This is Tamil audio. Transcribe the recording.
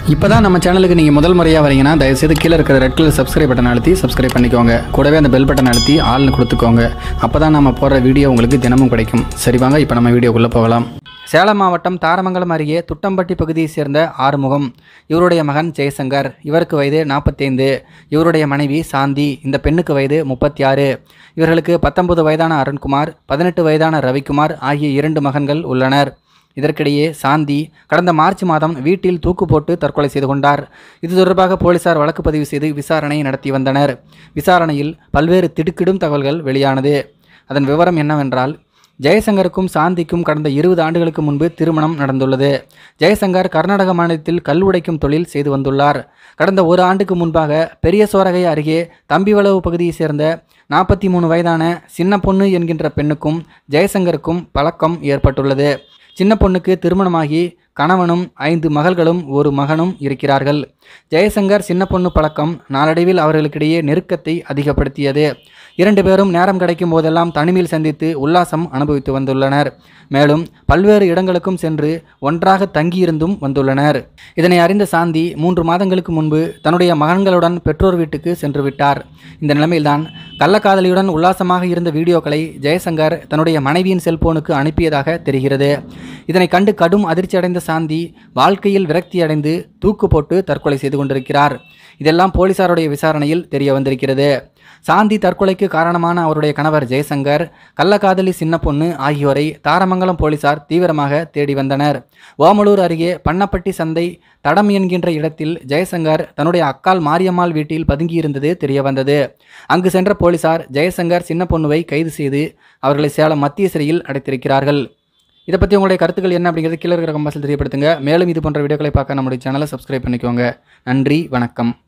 இப்போதான் நம்ம சேனலுக்கு நீங்கள் முதல் முறையாக வரீங்கன்னா தயவுசெய்து கீழே இருக்கிற ரெட் கலர் சப்ஸ்கிரைப் பட்டன் அழுத்தி சப்ஸ்கிரைப் பண்ணிக்கோங்க. கூடவே அந்த பெல் பட்டன் அழுத்தி ஆள்னு கொடுத்துக்கோங்க. அப்போ தான் நம்ம போடுற வீடியோ உங்களுக்கு தினமும் கிடைக்கும். சரி வாங்க இப்போ நம்ம வீடியோக்குள்ளே போகலாம். சேலம் மாவட்டம் தாரமங்கலம் அருகே துட்டம்பட்டி பகுதியை சேர்ந்த ஆறுமுகம். இவருடைய மகன் ஜெயசங்கர். இவருக்கு வயது 45. இவருடைய மனைவி சாந்தி. இந்த பெண்ணுக்கு வயது 36. இவர்களுக்கு 19 வயதான அருண்குமார், 18 வயதான ரவிக்குமார் ஆகிய 2 மகன்கள் உள்ளனர். இதற்கிடையே சாந்தி கடந்த மார்ச் மாதம் வீட்டில் தூக்கு போட்டு தற்கொலை செய்து கொண்டார். இது தொடர்பாக போலீசார் வழக்கு பதிவு செய்து விசாரணை நடத்தி வந்தனர். விசாரணையில் பல்வேறு திடுக்கிடும் தகவல்கள் வெளியானது. அதன் விவரம் என்னவென்றால், ஜெயசங்கருக்கும் சாந்திக்கும் கடந்த 20 ஆண்டுகளுக்கு முன்பு திருமணம் நடந்துள்ளது. ஜெயசங்கர் கர்நாடக மாநிலத்தில் கல் உடைக்கும் தொழில் செய்து வந்துள்ளார். கடந்த 1 ஆண்டுக்கு முன்பாக பெரிய சோரகை அருகே தம்பிவளவு பகுதியை சேர்ந்த 43 வயதான சின்ன பொண்ணு என்கின்ற பெண்ணுக்கும் ஜெயசங்கருக்கும் பழக்கம் ஏற்பட்டுள்ளது. சின்ன பொண்ணுக்கு திருமணமாகி கணவனும் 5 மகள்களும் 1 மகனும் இருக்கிறார்கள். ஜெயசங்கர் சின்ன பொண்ணு பழக்கம் நாளடைவில் அவர்களுக்கிடையே நெருக்கத்தை அதிகப்படுத்தியது. 2 பேரும் நேரம் கிடைக்கும் போதெல்லாம் தனிமையில் சந்தித்து உல்லாசம் அனுபவித்து வந்துள்ளனர். மேலும் பல்வேறு இடங்களுக்கும் சென்று ஒன்றாக தங்கியிருந்தும் வந்துள்ளனர். இதனை அறிந்த சாந்தி 3 மாதங்களுக்கு முன்பு தன்னுடைய மகன்களுடன் பெற்றோர் வீட்டுக்கு சென்று விட்டார். இந்த நிலைமையில்தான் கள்ளக்காதலியுடன் உல்லாசமாக இருந்த வீடியோக்களை ஜெயசங்கர் தன்னுடைய மனைவியின் செல்போனுக்கு அனுப்பியதாக தெரிகிறது. இதனை கண்டு கடும் அதிர்ச்சி அடைந்த சாந்தி வாழ்க்கையில் விரக்தி அடைந்து தூக்கு போட்டு தற்கொலை செய்து கொண்டிருக்கிறார். இதெல்லாம் போலீசாருடைய விசாரணையில் தெரிய வந்திருக்கிறது. சாந்தி தற்கொலைக்கு காரணமான அவருடைய கணவர் ஜெயசங்கர், கள்ளக்காதலி சின்ன பொண்ணு ஆகியோரை தாரமங்கலம் போலீசார் தீவிரமாக தேடி வந்தனர். ஓமலூர் அருகே பண்ணப்பட்டி சந்தை தடம் என்கின்ற இடத்தில் ஜெயசங்கர் தன்னுடைய அக்கால் மாரியம்மாள் வீட்டில் பதுங்கியிருந்தது தெரிய வந்தது. அங்கு சென்ற போலீசார் ஜெயசங்கர் சின்ன பொண்ணுவை கைது செய்து அவர்களை சேலம் மத்திய சிறையில் அடைத்திருக்கிறார்கள். இதை பற்றி உங்களுடைய கருத்துக்கள் என்ன அப்படிங்கிறது கீழே இருக்கிற கமெண்ட்ஸில் தெரியப்படுத்துங்க. மேலும் இது போன்ற வீடியோக்களை பார்க்க நம்முடைய சேனலை சப்ஸ்கிரைப் பண்ணிக்கோங்க. நன்றி, வணக்கம்.